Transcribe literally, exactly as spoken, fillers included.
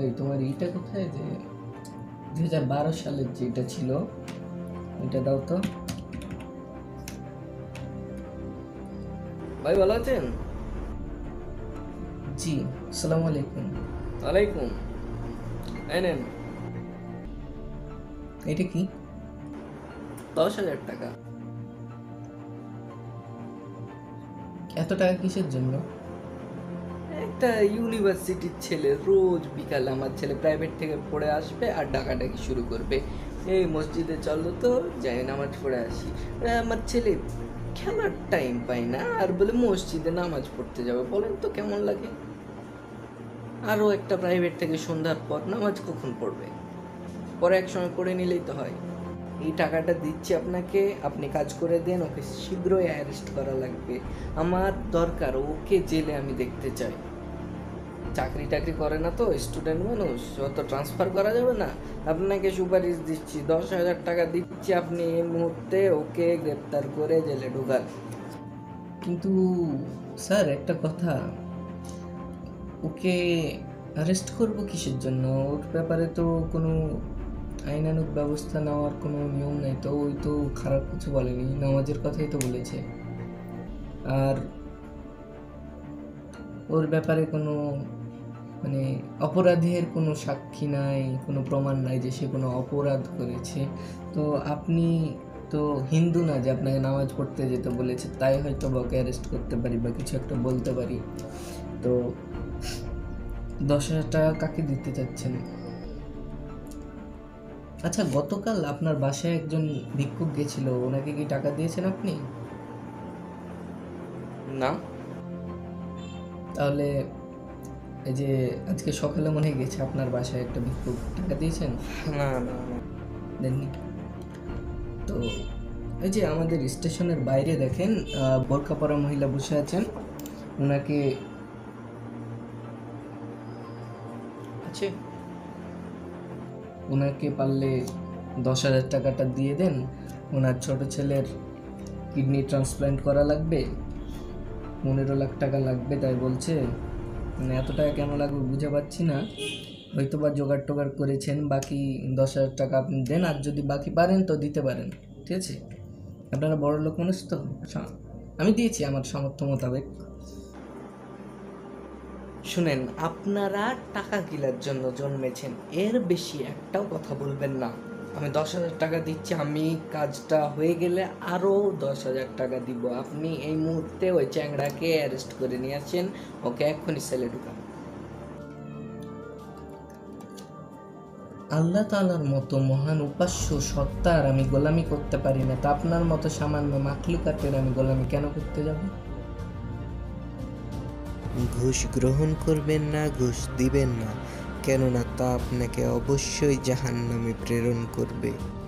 ওই তোমার এইটা কোথায় যে দুই হাজার বারো সালের যেটা ছিল ওইটা দাও তো। ভাই ভালো আছেন? জি, আসসালামু আলাইকুম। ওয়ালাইকুম। এই নেন এটা কি? দশ হাজার টাকা। এত টাকা কিসের জন্য? একটা ইউনিভার্সিটির ছেলে রোজ বিকালে আমার ছেলে প্রাইভেট থেকে পড়ে আসবে আর ডাকাডাকি শুরু করবে, এই মসজিদে চলো তো যাই নামাজ পড়ে আসি। আরে আমার ছেলে খেলার টাইম পায় না আর বলে মসজিদে নামাজ পড়তে যাবে, বলেন তো কেমন লাগে? আরও একটা প্রাইভেট থেকে সন্ধ্যার পর নামাজ কখন পড়বে? পরে এক সময় পড়ে নিলেই তো হয়। এই টাকাটা দিচ্ছি আপনাকে, আপনি কাজ করে দেন, ওকে শীঘ্রই অ্যারেস্ট করা লাগবে। আমার দরকার, ওকে জেলে আমি দেখতে চাই। চাকরি টাকরি করে না তো, স্টুডেন্ট মানুষ, অত ট্রান্সফার করা যাবে না। আপনাকে সুপারিশ দিচ্ছি, দশ হাজার টাকা দিচ্ছি, আপনি এই মুহূর্তে ওকে গ্রেপ্তার করে জেলে ঢোকান। কিন্তু স্যার একটা কথা, ওকে অ্যারেস্ট করব কিসের জন্য? ওর ব্যাপারে তো কোনো আইনানুগ ব্যবস্থা নেওয়ার কোনো নিয়ম নেই তো। ওই তো খারাপ কিছু বলেনি, নামাজের কথাই তো বলেছে। আর ওর ব্যাপারে কোনো মানে অপরাধের কোনো সাক্ষী নাই, কোনো প্রমাণ নাই যে সে কোনো অপরাধ করেছে। তো আপনি তো হিন্দু না যে আপনাকে নামাজ পড়তে যেতে বলেছে, তাই হয়তো ওকে অ্যারেস্ট করতে পারি বা কিছু একটা বলতে পারি। তো দশ হাজার টাকা কাকে দিতে চাচ্ছেন? আচ্ছা, গতকাল আপনার বাসায় একজন ভিক্ষুক গেছিল, ওনাকে কি টাকা দিয়েছেন আপনি? না। তাহলে এই যে আজকে সকালে মনে হয় গেছে আপনার বাসায় একটা ভিক্ষুক, টাকা দিয়েছেন? না না না দেননি? তো এই যে আমাদের স্টেশনের বাইরে দেখেন বোরকা পরা মহিলা বসে আছেন, ওনাকে আছে ওনাকে পারলে দশ হাজার টাকাটা দিয়ে দেন। ওনার ছোট ছেলের কিডনি ট্রান্সপ্ল্যান্ট করা লাগবে, পনেরো লাখ টাকা লাগবে তাই বলছে। মানে এত টাকা কেন লাগবে বুঝে পাচ্ছি না, হয়তো বা জোগাড় টোগাড় করেছেন। বাকি দশ হাজার টাকা আপনি দেন, আর যদি বাকি পারেন তো দিতে পারেন, ঠিক আছে? আপনারা বড় লোক মানুষ তো, আমি দিয়েছি আমার সামর্থ্য মোতাবেক। শুনেন, আপনারা টাকা কিলার জন্য জন্মেছেন, এর বেশি একটাও কথা বলবেন না। আমি দশ হাজার টাকা দিচ্ছি, আমি কাজটা হয়ে গেলে আরও দশ হাজার টাকা দিব। আপনি এই মুহূর্তে ওই চ্যাংড়াকে অ্যারেস্ট করে নিয়ে আসেন, ওকে এক্ষুনি সেলে ঢুকান। আল্লাহ তাআলার মতো মহান উপাস্য সত্তার আমি গোলামি করতে পারি না, তা আপনার মতো সামান্য মাখলুকাতের আমি গোলামি কেন করতে যাব? ঘুষ গ্রহণ করবেন না, ঘুষ দিবেন না, কেননা তা আপনাকে অবশ্যই জাহান্নামে প্রেরণ করবে।